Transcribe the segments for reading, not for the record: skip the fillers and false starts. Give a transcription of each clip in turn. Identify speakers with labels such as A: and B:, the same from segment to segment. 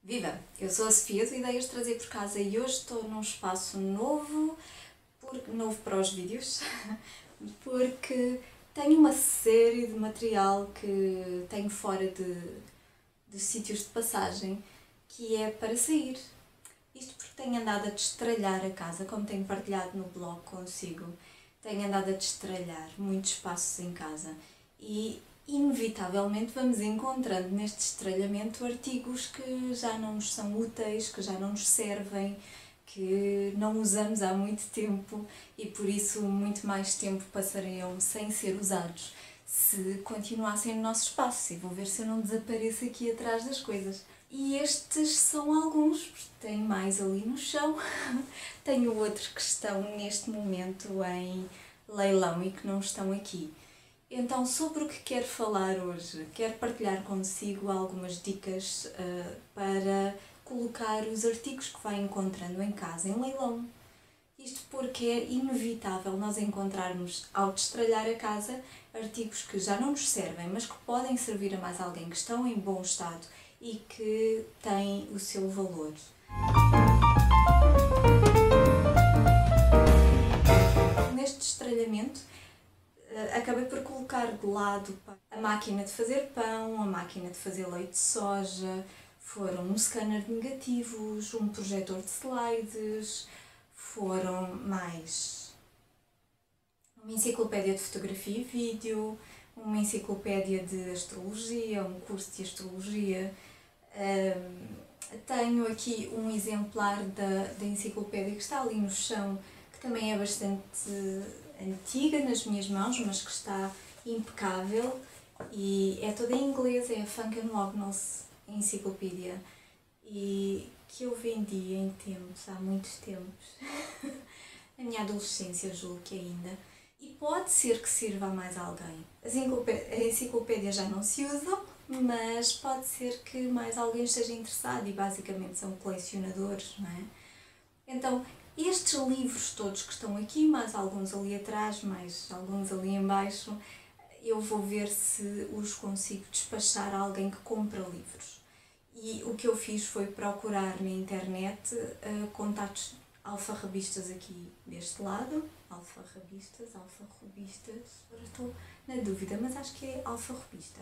A: Viva! Eu sou a Sofia do Ideias de Trazer por Casa e hoje estou num espaço novo para os vídeos, porque tenho uma série de material que tenho fora de sítios de passagem que é para sair. Isto porque tenho andado a destralhar a casa, como tenho partilhado no blog consigo, tenho andado a destralhar muitos espaços em casa e inevitavelmente vamos encontrando neste destralhamento artigos que já não nos são úteis, que já não nos servem, que não usamos há muito tempo e por isso muito mais tempo passariam sem ser usados se continuassem no nosso espaço. E vou ver se eu não desapareço aqui atrás das coisas. E estes são alguns, tenho mais ali no chão, tenho outros que estão neste momento em leilão e que não estão aqui. Então, sobre o que quero falar hoje, quero partilhar consigo algumas dicas para colocar os artigos que vai encontrando em casa em leilão. Isto porque é inevitável nós encontrarmos, ao destralhar a casa, artigos que já não nos servem, mas que podem servir a mais alguém, que estão em bom estado e que têm o seu valor. Neste destralhamento, acabei por colocar de lado a máquina de fazer pão, a máquina de fazer leite de soja, foram um scanner de negativos, um projetor de slides, foram mais uma enciclopédia de fotografia e vídeo, uma enciclopédia de astrologia, um curso de astrologia. Tenho aqui um exemplar da enciclopédia que está ali no chão, que também é bastante antiga nas minhas mãos, mas que está impecável e é toda em inglês, é a Funk and Wagnalls Enciclopédia e que eu vendi em tempos, há muitos tempos, na minha adolescência julgo que ainda, e pode ser que sirva a mais alguém. A enciclopédia já não se usa, mas pode ser que mais alguém esteja interessado e basicamente são colecionadores, não é? Então, estes livros todos que estão aqui, mais alguns ali atrás, mais alguns ali em baixo, eu vou ver se os consigo despachar a alguém que compra livros. E o que eu fiz foi procurar na internet contactos alfarrabistas aqui deste lado. Alfarrabistas, agora estou na dúvida, mas acho que é alfarrabista.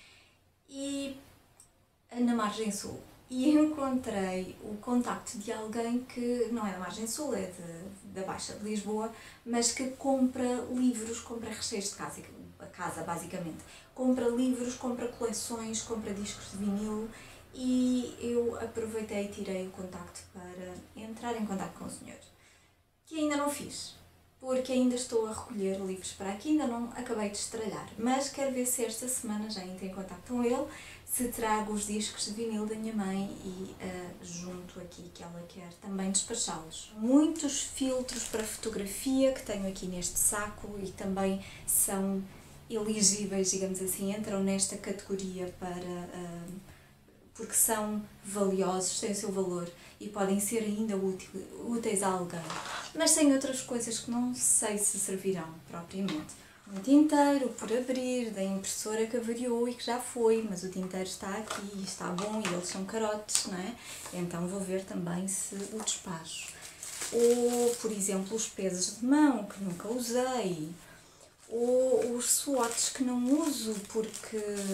A: E na margem sul. E encontrei o contacto de alguém que não é da margem sul, é da Baixa de Lisboa, mas que compra livros, compra recheios de casa basicamente. Compra livros, compra coleções, compra discos de vinil e eu aproveitei e tirei o contacto para entrar em contacto com o senhor. Que ainda não fiz, porque ainda estou a recolher livros para aqui, ainda não acabei de destralhar, mas quero ver se esta semana já entro em contacto com ele, se trago os discos de vinil da minha mãe e junto aqui que ela quer também despachá-los. Muitos filtros para fotografia que tenho aqui neste saco e também são elegíveis, digamos assim, entram nesta categoria porque são valiosos, têm o seu valor e podem ser ainda úteis a alguém. Mas tem outras coisas que não sei se servirão propriamente. Um tinteiro por abrir da impressora que avariou e que já foi, mas o tinteiro está aqui e está bom e eles são carotes, não é? Então vou ver também se o despacho. Ou, por exemplo, os pesos de mão que nunca usei. Ou os swatches que não uso porque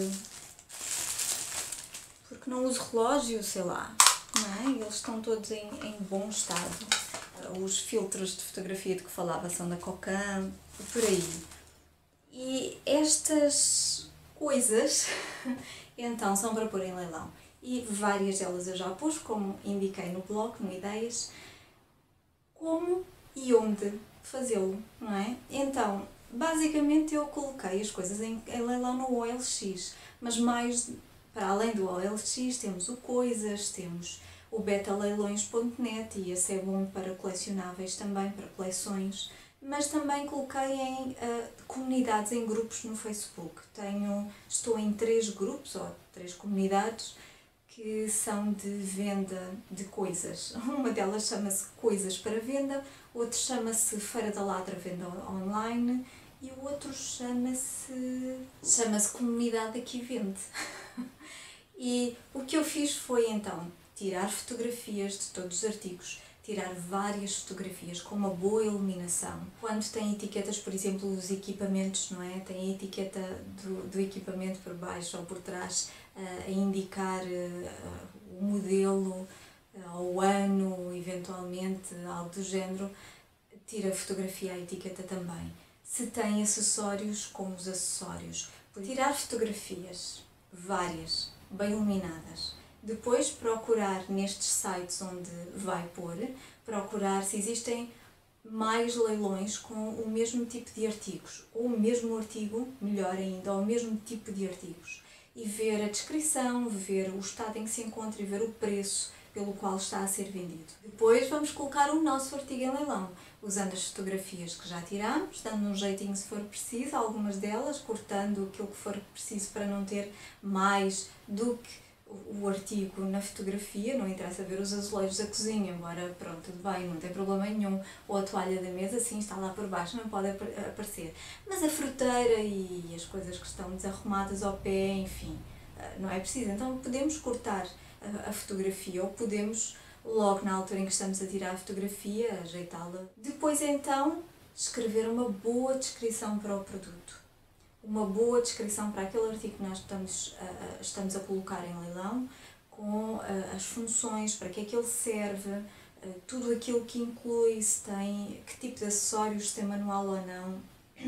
A: não uso relógio, sei lá, não é? Eles estão todos em bom estado. Os filtros de fotografia de que falava são da Cocan, por aí. E estas coisas, então, são para pôr em leilão. E várias delas eu já pus, como indiquei no blog, no Ideias, como e onde fazê-lo, não é? Então, basicamente eu coloquei as coisas em leilão no OLX, mas mais para além do OLX temos o Coisas, temos o betaleilões.net e esse é bom para colecionáveis também, para coleções, mas também coloquei em comunidades, em grupos no Facebook. Estou em 3 grupos, ou 3 comunidades, que são de venda de coisas. Uma delas chama-se Coisas para Venda, outro chama-se Feira da Ladra Venda Online e o outro chama-se Comunidade Aqui Vende. E o que eu fiz foi então tirar fotografias de todos os artigos, tirar várias fotografias com uma boa iluminação. Quando tem etiquetas, por exemplo, os equipamentos, não é? Tem a etiqueta do equipamento por baixo ou por trás a indicar o modelo, ao ano, eventualmente, algo do género, tira a fotografia à etiqueta também. Se tem acessórios, como os acessórios. Tirar fotografias, várias, bem iluminadas. Depois procurar nestes sites onde vai pôr, procurar se existem mais leilões com o mesmo tipo de artigos, ou o mesmo artigo, melhor ainda, ou o mesmo tipo de artigos. E ver a descrição, ver o estado em que se encontra e ver o preço pelo qual está a ser vendido. Depois vamos colocar o nosso artigo em leilão, usando as fotografias que já tiramos, dando um jeitinho se for preciso, algumas delas, cortando aquilo que for preciso para não ter mais do que o artigo na fotografia. Não interessa ver os azulejos da cozinha, embora pronto, tudo bem, não tem problema nenhum, ou a toalha da mesa, sim, está lá por baixo, não pode aparecer. Mas a fruteira e as coisas que estão desarrumadas ao pé, enfim, não é preciso. Então podemos cortar a fotografia ou podemos, logo na altura em que estamos a tirar a fotografia, ajeitá-la. Depois então, escrever uma boa descrição para o produto. Uma boa descrição para aquele artigo que nós estamos a colocar em leilão, com as funções, para que é que ele serve, tudo aquilo que inclui, se tem, que tipo de acessórios, se tem manual ou não.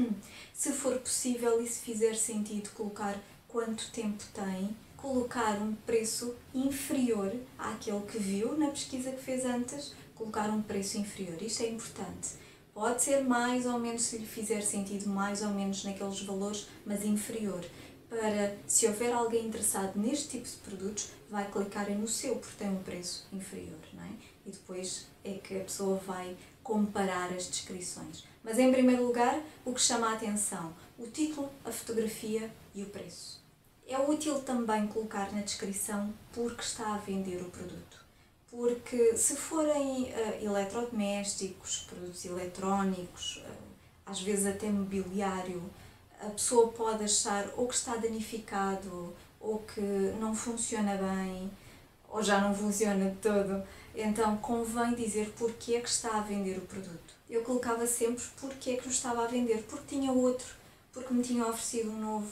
A: Se for possível e se fizer sentido, colocar quanto tempo tem, colocar um preço inferior àquele que viu na pesquisa que fez antes, colocar um preço inferior. Isto é importante. Pode ser mais ou menos, se lhe fizer sentido, mais ou menos naqueles valores, mas inferior. Para, se houver alguém interessado neste tipo de produtos, vai clicar no seu, porque tem um preço inferior, não é? E depois é que a pessoa vai comparar as descrições. Mas em primeiro lugar, o que chama a atenção, o título, a fotografia e o preço. É útil também colocar na descrição porque está a vender o produto. Porque se forem eletrodomésticos, produtos eletrónicos, às vezes até mobiliário, a pessoa pode achar ou que está danificado, ou que não funciona bem, ou já não funciona de todo. Então convém dizer porque é que está a vender o produto. Eu colocava sempre porque é que o estava a vender, porque tinha outro, porque me tinha oferecido um novo,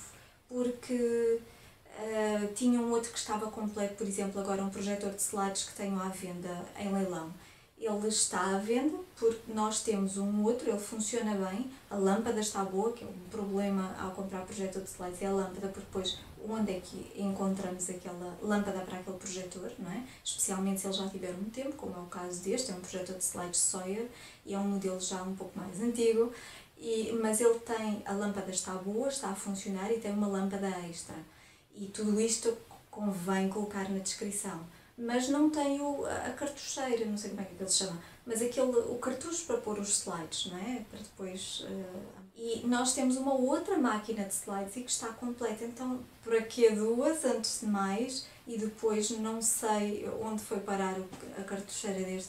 A: porque tinha um outro que estava completo, por exemplo, agora um projetor de slides que tenho à venda em leilão. Ele está à venda porque nós temos um outro, ele funciona bem, a lâmpada está boa, que é um problema ao comprar projetor de slides, é a lâmpada, porque depois onde é que encontramos aquela lâmpada para aquele projetor, não é? Especialmente se ele já tiver um tempo, como é o caso deste, é um projetor de slides Sawyer e é um modelo já um pouco mais antigo, mas ele tem, a lâmpada está boa, está a funcionar e tem uma lâmpada extra. E tudo isto convém colocar na descrição. Mas não tem a cartucheira, não sei como é que ele se chama, mas o cartucho para pôr os slides, não é? Para depois... E nós temos uma outra máquina de slides e que está completa, então para que duas antes de mais? E depois não sei onde foi parar a cartucheira deste,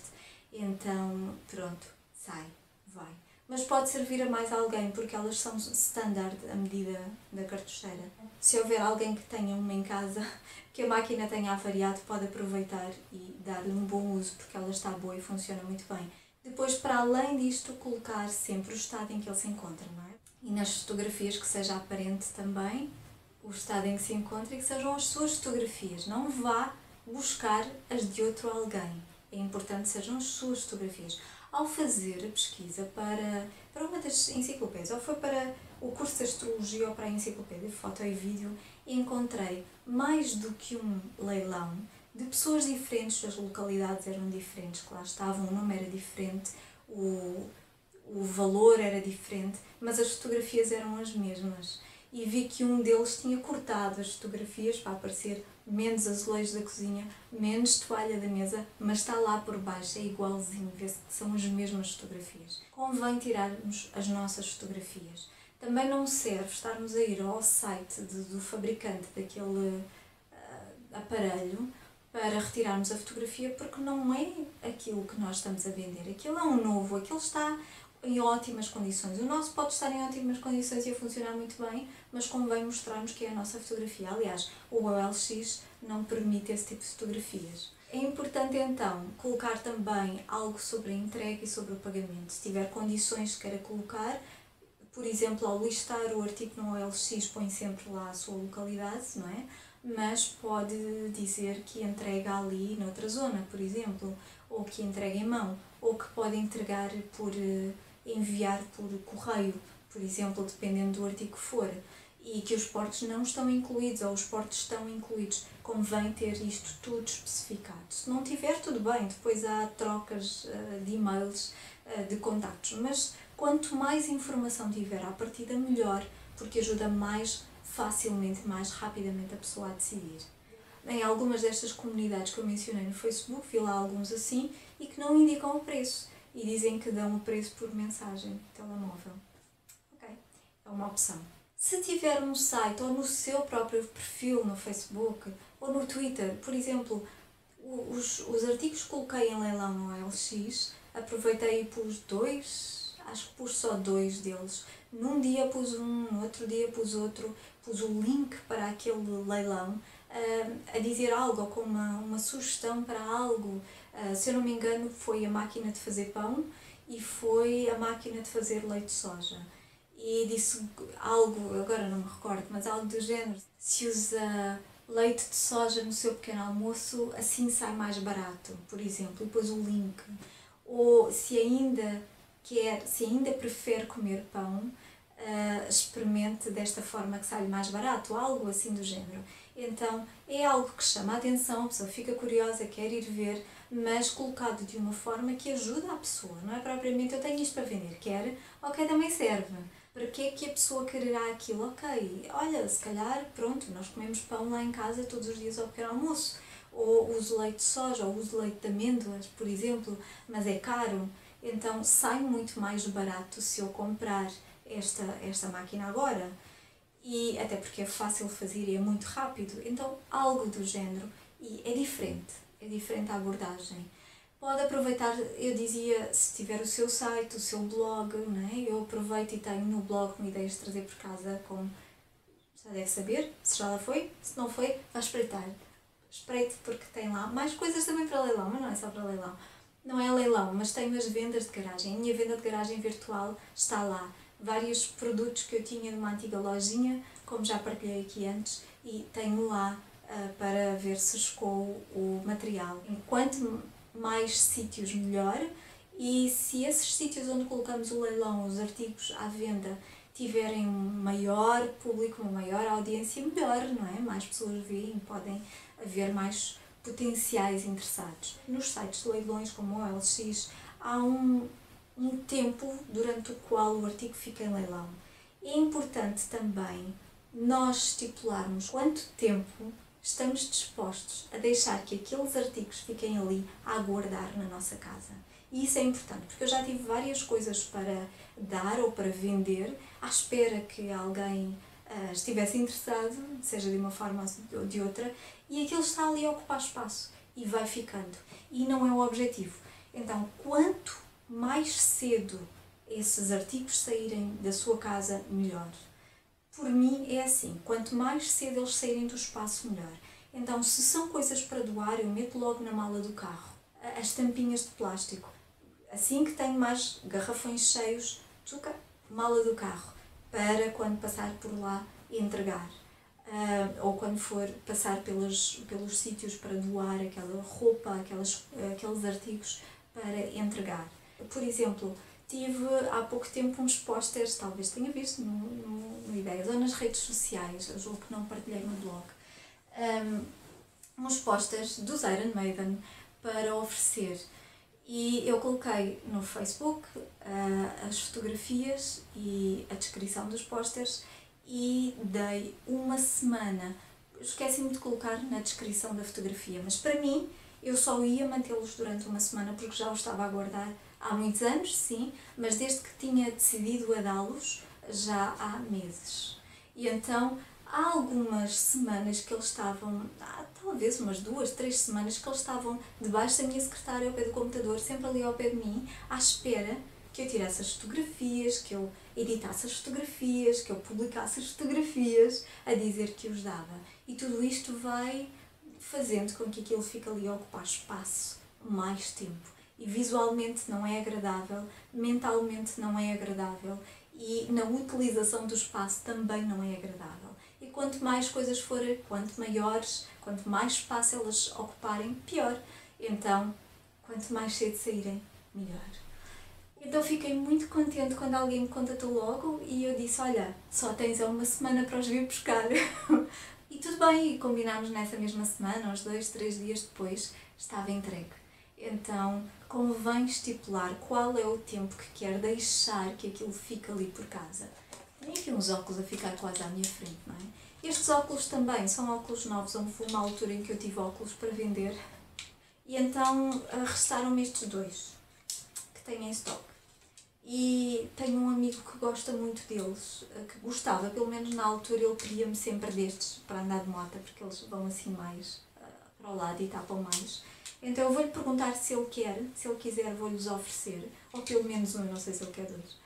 A: então pronto, sai, vai. Mas pode servir a mais alguém, porque elas são standard, a medida da cartucheira. Se houver alguém que tenha uma em casa, que a máquina tenha avariado, pode aproveitar e dar-lhe um bom uso, porque ela está boa e funciona muito bem. Depois, para além disto, colocar sempre o estado em que ele se encontra, não é? E nas fotografias que seja aparente também o estado em que se encontra e que sejam as suas fotografias. Não vá buscar as de outro alguém. É importante que sejam as suas fotografias. Ao fazer a pesquisa para uma das enciclopédias, ou foi para o curso de Astrologia ou para a enciclopédia de Foto e Vídeo, encontrei mais do que um leilão de pessoas diferentes, as localidades eram diferentes, que lá estavam, o nome era diferente, o valor era diferente, mas as fotografias eram as mesmas. E vi que um deles tinha cortado as fotografias para aparecer menos azulejos da cozinha, menos toalha da mesa, mas está lá por baixo, é igualzinho, vê-se que são as mesmas fotografias. Convém tirarmos as nossas fotografias. Também não serve estarmos a ir ao site do fabricante daquele aparelho para retirarmos a fotografia, porque não é aquilo que nós estamos a vender. Aquilo é um novo, aquilo está em ótimas condições. O nosso pode estar em ótimas condições e a funcionar muito bem, mas convém mostrarmos que é a nossa fotografia. Aliás, o OLX não permite esse tipo de fotografias. É importante então colocar também algo sobre a entrega e sobre o pagamento. Se tiver condições que queira colocar, por exemplo, ao listar o artigo no OLX põe sempre lá a sua localidade, não é? Mas pode dizer que entrega ali noutra zona, por exemplo, ou que entrega em mão, ou que pode entregar por enviar por correio, por exemplo, dependendo do artigo que for, e que os portos não estão incluídos, ou os portos estão incluídos. Convém ter isto tudo especificado. Se não tiver, tudo bem, depois há trocas de e-mails, de contactos, mas quanto mais informação tiver à partida, melhor, porque ajuda mais facilmente, mais rapidamente a pessoa a decidir. Em algumas destas comunidades que eu mencionei no Facebook, vi lá alguns assim e que não indicam o preço e dizem que dão o preço por mensagem de telemóvel. Ok, é uma opção. Se tiver um site ou no seu próprio perfil no Facebook ou no Twitter, por exemplo, os artigos que coloquei em leilão no OLX, aproveitei e pus dois, acho que pus só dois deles. Num dia pus um, no outro dia pus outro, pus o link para aquele leilão, a dizer algo ou com uma sugestão para algo. Se eu não me engano, foi a máquina de fazer pão e foi a máquina de fazer leite de soja. E disse algo, agora não me recordo, mas algo do género: se usa leite de soja no seu pequeno almoço, assim sai mais barato, por exemplo, e depois o link. Ou se ainda prefere comer pão, experimente desta forma que sai mais barato, algo assim do género. Então é algo que chama a atenção, a pessoa fica curiosa, quer ir ver, mas colocado de uma forma que ajuda a pessoa, não é propriamente eu tenho isto para vender, quer, ok, também serve. Para que é que a pessoa quererá aquilo? Ok, olha, se calhar, pronto, nós comemos pão lá em casa todos os dias ao pequeno almoço, ou uso leite de soja, ou uso leite de amêndoas, por exemplo, mas é caro, então sai muito mais barato se eu comprar esta máquina agora, e até porque é fácil fazer e é muito rápido, então algo do género, e é diferente a abordagem. Pode aproveitar, eu dizia, se tiver o seu site, o seu blog, não é? Eu aproveito e tenho no blog uma ideia de trazer por casa, como já deve saber, se já lá foi, se não foi, vá espreitar. Espreite porque tem lá mais coisas também para leilão, mas não é só para leilão. Não é leilão, mas tenho as vendas de garagem. A minha venda de garagem virtual está lá. Vários produtos que eu tinha numa antiga lojinha, como já partilhei aqui antes, e tenho lá para ver se chegou o material. Enquanto mais sítios, melhor, e se esses sítios onde colocamos o leilão, os artigos à venda, tiverem um maior público, uma maior audiência, melhor, não é? Mais pessoas veem, podem haver mais potenciais interessados. Nos sites de leilões como o OLX, há um tempo durante o qual o artigo fica em leilão. É importante também nós estipularmos quanto tempo estamos dispostos a deixar que aqueles artigos fiquem ali a aguardar na nossa casa. E isso é importante, porque eu já tive várias coisas para dar ou para vender, à espera que alguém estivesse interessado, seja de uma forma ou de outra, e aquilo está ali a ocupar espaço e vai ficando. E não é o objetivo. Então, quanto mais cedo esses artigos saírem da sua casa, melhor. Por mim é assim, quanto mais cedo eles saírem do espaço, melhor. Então, se são coisas para doar, eu meto logo na mala do carro as tampinhas de plástico. Assim que tenho mais garrafões cheios, açúcar, mala do carro, para quando passar por lá entregar. Ou quando for passar pelos sítios para doar aquela roupa, aqueles artigos para entregar. Por exemplo, tive há pouco tempo uns pósteres, talvez tenha visto no Ideias ou nas redes sociais, eu julgo que não partilhei no blog, uns pósteres dos Iron Maiden para oferecer. E eu coloquei no Facebook as fotografias e a descrição dos pósteres e dei uma semana. Esqueci-me de colocar na descrição da fotografia, mas para mim eu só ia mantê-los durante uma semana porque já os estava a guardar há muitos anos, sim, mas desde que tinha decidido a dá-los já há meses. E então há algumas semanas que eles estavam, talvez umas 2, 3 semanas, que eles estavam debaixo da minha secretária ao pé do computador, sempre ali ao pé de mim, à espera que eu tirasse as fotografias, que eu editasse as fotografias, que eu publicasse as fotografias, a dizer que os dava. E tudo isto vai fazendo com que aquilo fique ali a ocupar espaço mais tempo. E visualmente não é agradável, mentalmente não é agradável e na utilização do espaço também não é agradável. E quanto mais coisas forem, quanto maiores, quanto mais espaço elas ocuparem, pior. Então, quanto mais cedo saírem, melhor. Então fiquei muito contente quando alguém me contatou logo e eu disse, olha, só tens uma semana para os vir buscar. E tudo bem, e combinámos nessa mesma semana, uns 2, 3 dias depois, estava entregue. Então, convém estipular qual é o tempo que quer deixar que aquilo fique ali por casa. Tenho aqui uns óculos a ficar quase à minha frente, não é? Estes óculos também são óculos novos, houve uma altura em que eu tive óculos para vender e então restaram-me estes dois que tenho em stock. E tenho um amigo que gosta muito deles, que gostava, pelo menos na altura ele pedia-me sempre destes para andar de moto, porque eles vão assim mais para o lado e tapam mais. Então eu vou-lhe perguntar se ele quer, se ele quiser vou-lhes oferecer, ou pelo menos um, não sei se ele quer dois.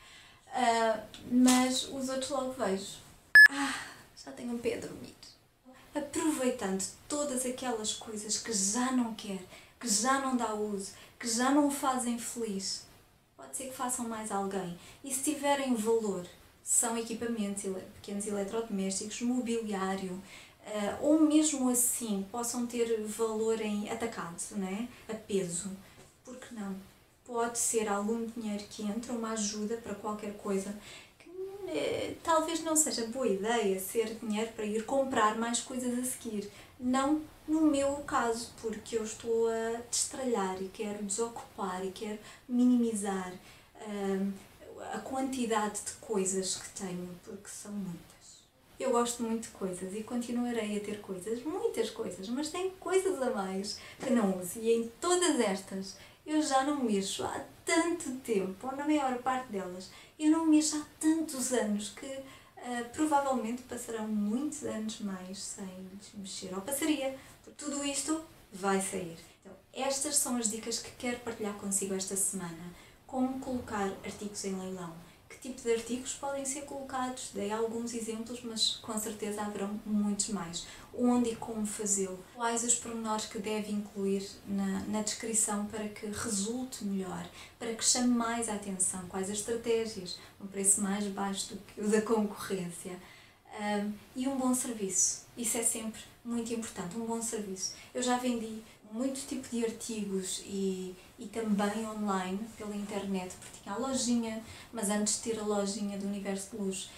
A: Mas os outros logo vejo. Já tenho um pé a dormir. Aproveitando todas aquelas coisas que já não quer, que já não dá uso, que já não o fazem feliz, pode ser que façam mais alguém. E se tiverem valor, são equipamentos, pequenos eletrodomésticos, mobiliário, ou mesmo assim possam ter valor em atacado, né? A peso. Por que não? Pode ser algum dinheiro que entra, uma ajuda para qualquer coisa. Que, talvez não seja boa ideia ser dinheiro para ir comprar mais coisas a seguir. Não no meu caso, porque eu estou a destralhar e quero desocupar e quero minimizar a quantidade de coisas que tenho, porque são muitas. Eu gosto muito de coisas e continuarei a ter coisas, muitas coisas, mas tenho coisas a mais que não uso. E em todas estas eu já não mexo há tanto tempo, ou na maior parte delas, eu não mexo há tantos anos que provavelmente passarão muitos anos mais sem mexer, ou passaria, porque tudo isto vai sair. Então, estas são as dicas que quero partilhar consigo esta semana. Como colocar artigos em leilão. Que tipo de artigos podem ser colocados? Dei alguns exemplos, mas com certeza haverão muitos mais. Onde e como fazê-lo? Quais os pormenores que deve incluir na descrição para que resulte melhor, para que chame mais a atenção? Quais as estratégias? Um preço mais baixo do que o da concorrência. E um bom serviço. Isso é sempre muito importante, um bom serviço. Eu já vendi muito tipo de artigos e também online, pela internet, porque tinha a lojinha, mas antes de ter a lojinha do Universo de Luz,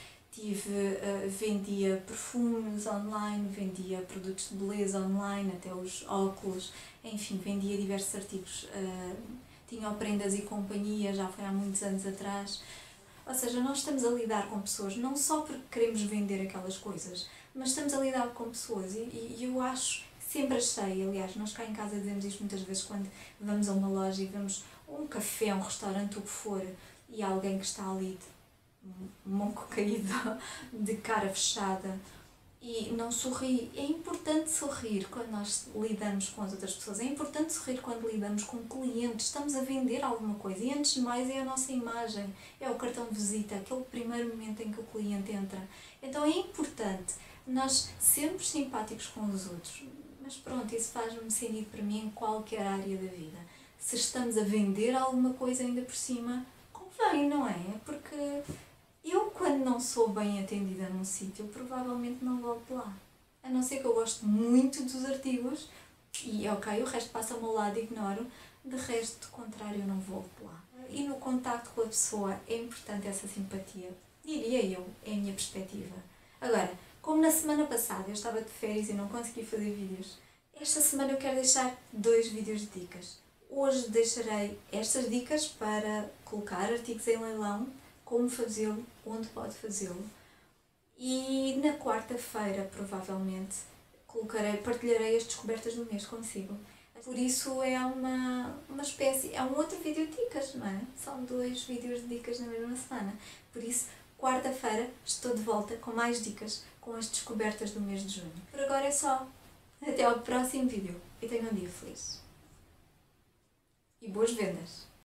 A: vendia perfumes online, vendia produtos de beleza online, até os óculos, enfim, vendia diversos artigos. Tinha o Prendas e Companhia, já foi há muitos anos atrás. Ou seja, nós estamos a lidar com pessoas não só porque queremos vender aquelas coisas, mas estamos a lidar com pessoas e eu acho, sempre achei, aliás, nós cá em casa dizemos isto muitas vezes quando vamos a uma loja e vemos um café, um restaurante, o que for, e há alguém que está ali de monco caído, de cara fechada e não sorri. É importante sorrir quando nós lidamos com as outras pessoas, é importante sorrir quando lidamos com clientes, estamos a vender alguma coisa e antes de mais é a nossa imagem, é o cartão de visita, aquele primeiro momento em que o cliente entra. Então é importante nós sermos simpáticos com os outros, mas pronto, isso faz-me sentido para mim em qualquer área da vida. Se estamos a vender alguma coisa ainda por cima, convém, não é? Porque eu, quando não sou bem atendida num sítio, provavelmente não volto lá. A não ser que eu goste muito dos artigos e, ok, o resto passa ao meu lado e ignoro, de resto, do contrário, eu não volto lá. E no contacto com a pessoa é importante essa simpatia, diria eu, é a minha perspectiva. Agora, como na semana passada eu estava de férias e não consegui fazer vídeos, esta semana eu quero deixar 2 vídeos de dicas. Hoje deixarei estas dicas para colocar artigos em leilão, como fazê-lo, onde pode fazê-lo. E na quarta-feira, provavelmente, partilharei as descobertas do mês consigo. Por isso é uma espécie, é um outro vídeo de dicas, não é? São 2 vídeos de dicas na mesma semana. Por isso, quarta-feira, estou de volta com mais dicas, com as descobertas do mês de junho. Por agora é só. Até ao próximo vídeo e tenham um dia feliz. E boas vendas!